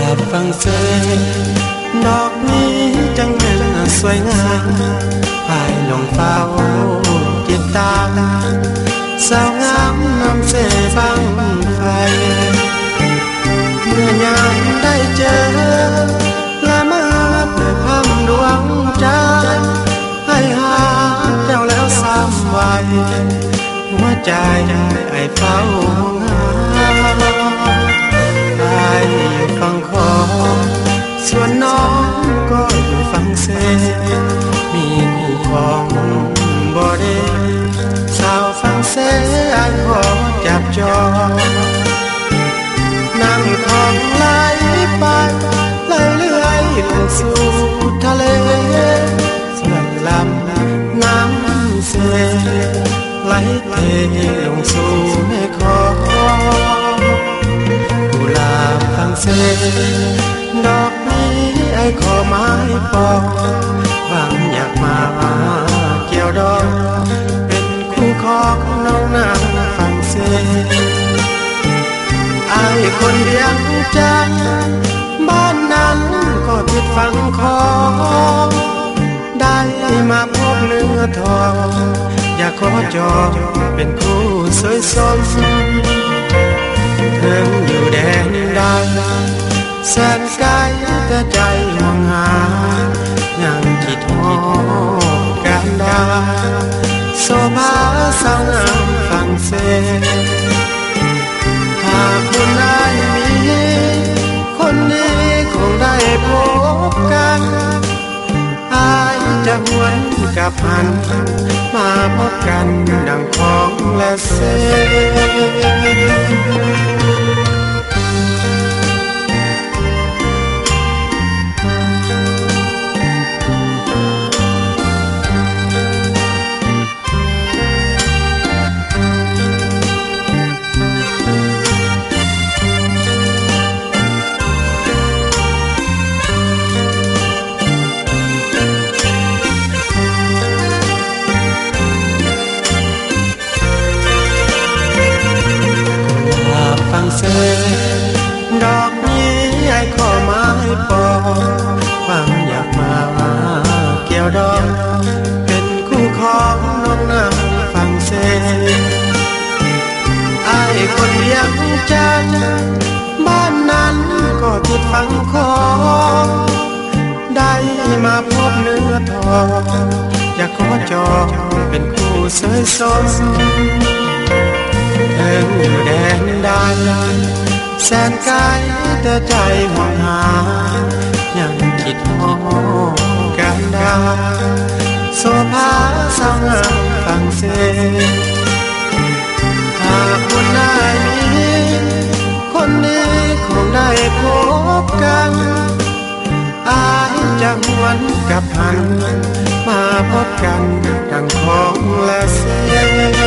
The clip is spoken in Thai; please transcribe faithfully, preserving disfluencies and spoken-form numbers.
าบฟังเสียงดอกนี้จังแม่นสวยงามภายลงเฝ้าติดตามสาวงามนำเสบังไฟเมื่อยามได้เจอละมาเปิดพังดวงใจให้หาเจ้าแล้วซ้ำไว้หัวใจไอ้เฝ้างามไอ้อยู่ฝั่งขอส่วนน้องก็อยู่ฝั่งเซมีคู่ของบ่ได้สาวฝั่งเซไอ้ขอจับจองนั่งของไหลไปไหลเลื่อยลงสู่ทะเลส่วนลำน้ำเสไหลเทลงสู่แม่คองกุหลาบฝั่งเสดอกนี้ไอ้ขอไม้ปองหวังอยากมาเกี่ยวดอกเป็นคู่ของน้องนางฝั่งเสไอ้คนเดียงจันบ้านนั้นก็ติดฝั่งคองได้มาพบเนื้อทองอยากขอจองเป็นคู่สวยสมเพิ่งอยู่แดนดังแสนไกลแต่ใจห่วงหายังคิดฮอดกันดาโซภาสาวงามฝั่งเสหากคุณได้มีคนดีคงได้พบกันอายจะหวนกลับหันมาพบกันดังของและเสดอกนี้ไอ้ขอไม้ปองความอยากมาเกี่ยวดอกเป็นคู่ของน้องนางฝั่งเสไอ้คนเดียงจันบ้านนั้นก็ติดฝั่งคองได้มาพบเนื้อทองอยากขอจองเป็นคู่สวยสมเพิ่งอยู่แดนดันแสนไกลแต่ใจห่วงหายังคิดฮอดกันดาโซภาสาวงามฝั่งเสหากคุณได้มีคนนี้คงได้พบกันอายจะหวนกลับหันมาพบกันดังของและเส